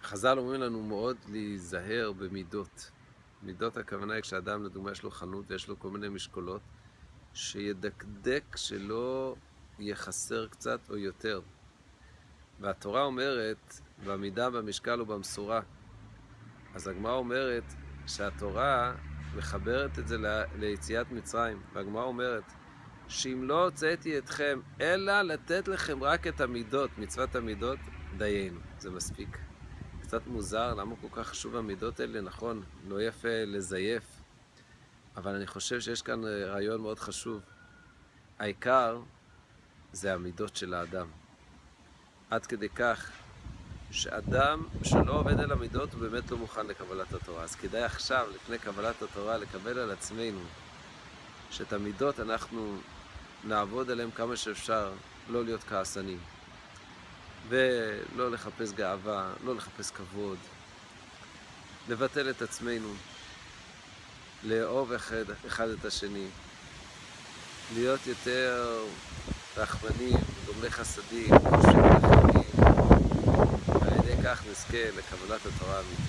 חז"ל אומרים לנו מאוד להיזהר במידות. מידות הכוונה היא כשאדם לדוגמה יש לו חנות ויש לו כל מיני משקולות, שידקדק שלא יחסר קצת או יותר. והתורה אומרת, במידה, במשקל ובמשורה. אז הגמרא אומרת שהתורה מחברת את זה ליציאת מצרים. והגמרא אומרת, שאם לא הוצאתי אתכם, אלא לתת לכם רק את המידות, מצוות המידות, דיינו. זה מספיק. קצת מוזר, למה כל כך חשוב המידות האלה? נכון, לא יפה לזייף, אבל אני חושב שיש כאן רעיון מאוד חשוב. העיקר זה המידות של האדם. עד כדי כך שאדם שלא עובד על המידות הוא באמת לא מוכן לקבלת התורה. אז כדאי עכשיו, לפני קבלת התורה, לקבל על עצמנו שאת המידות אנחנו נעבוד עליהם כמה שאפשר, לא להיות כעסנים. ולא לחפש גאווה, לא לחפש כבוד. לבטל את עצמנו, לאהוב אחד את השני, להיות יותר רחמנים, גומלי חסדים, חושבים לאחרים, ועל ידי כך נזכה לקבלת התורה האמיתית.